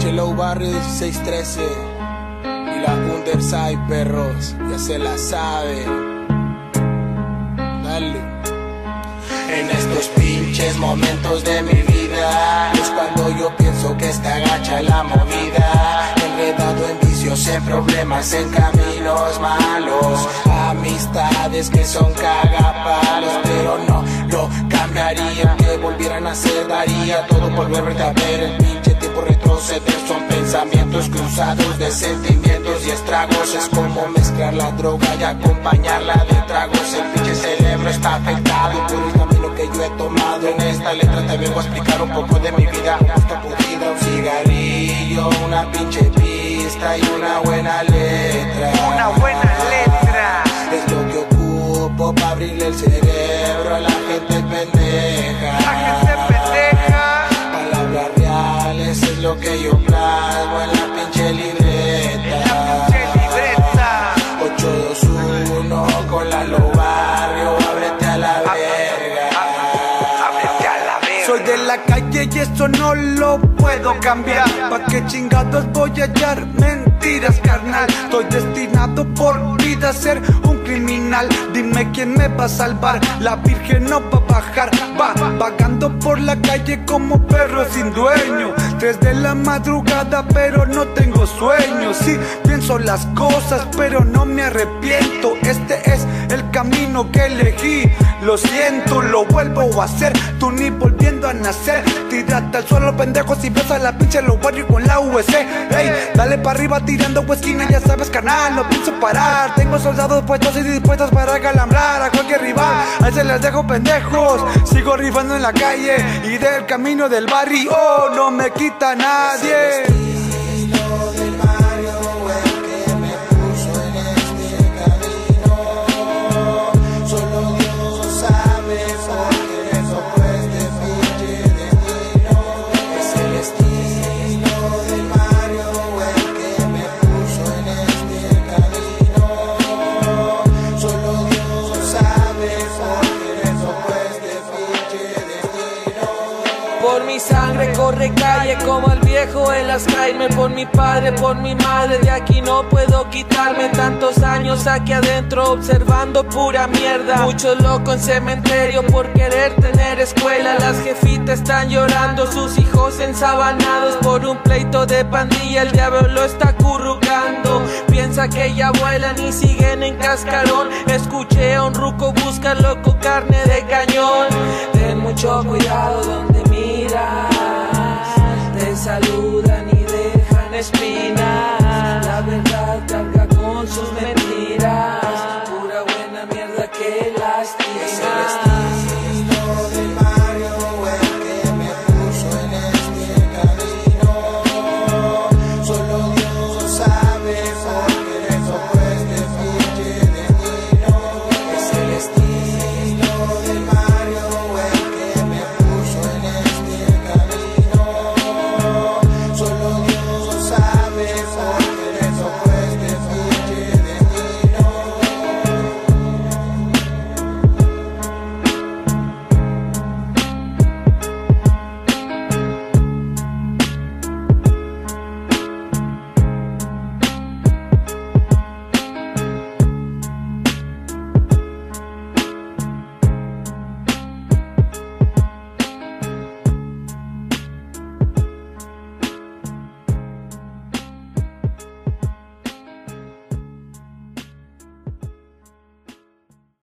Chelo Barrio 1613 y la Underside, perros, ya se la saben. Dale. En estos pinches momentos de mi vida es cuando yo pienso que está gacha la movida. Enredado en vicios, en problemas, en caminos malos, amistades que son cagapalos, pero no lo cambiaría. Que volvieran a ser, daría todo por volverte a ver. El pinche tiempo retroceder son pensamientos cruzados de sentimientos y estragos. Es como mezclar la droga y acompañarla de tragos. El pinche cerebro está afectado por el camino que yo he tomado. En esta letra te vengo a explicar un poco de mi vida. Justo pudida, un cigarrillo, una pinche pista y una buena letra. Una buena letra es lo que ocupo para abrirle el cerebro a la gente pendeja. La gente pendeja. Palabras reales es lo que yo plasmo en la pinche libreta. En la pinche libreta 821 con la Lo Barrio, ábrete a la verga. Ábrete a la verga. Soy de la calle y eso no lo puedo cambiar. ¿Pa' qué chingados voy a hallar mentiras, carnal? Estoy destinado por vida a ser un criminal. Dime quién me va a salvar, la virgen no va a bajar. Va vagando por la calle como perro sin dueño. 3 de la madrugada pero no tengo sueño. Sí, pienso las cosas pero no me arrepiento. Este es el camino que elegí. Lo siento, lo vuelvo a hacer. Tú ni volviendo a nacer. Tírate al suelo, pendejo, si ves a la pinche Lo Barrio con la USC. Ey, dale para arriba tirando esquina, ya sabes, carnal, no pienso parar. Tengo soldados puestos y dispuestos para calambrar a cualquier rival. Ahí se les dejo, pendejos. Sigo rifando en la calle y del camino del barrio no me quita nadie. Por mi sangre corre calle como el viejo el Alzheimer. Por mi padre, por mi madre, de aquí no puedo quitarme. Tantos años aquí adentro observando pura mierda. Muchos locos en cementerio por querer tener escuela. Las jefitas están llorando, sus hijos ensabanados por un pleito de pandilla. El diablo lo está acurrucando. Piensa que ya vuelan y siguen en cascarón. Escuché a un ruco buscar loco carne de cañón. Ten mucho cuidado donde miras, te saludan y dejan espinas.